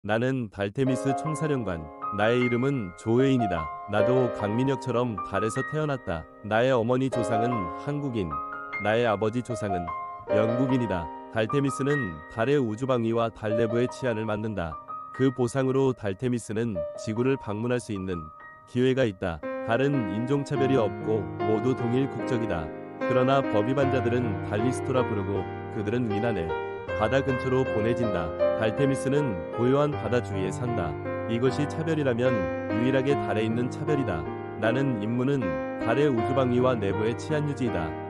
나는 달테미스 총사령관. 나의 이름은 조혜인이다. 나도 강민혁처럼 달에서 태어났다. 나의 어머니 조상은 한국인, 나의 아버지 조상은 영국인이다. 달테미스는 달의 우주방위와 달 내부의 치안을 맡는다. 그 보상으로 달테미스는 지구를 방문할 수 있는 기회가 있다. 달은 인종차별이 없고 모두 동일 국적이다. 그러나 법위반자들은 달리스토라 부르고 그들은 위난해 바다 근처로 보내진다. 달테미스는 고요한 바다 주위에 산다. 이것이 차별이라면 유일하게 달에 있는 차별이다. 나는 임무는 달의 우주방위와 내부의 치안 유지이다.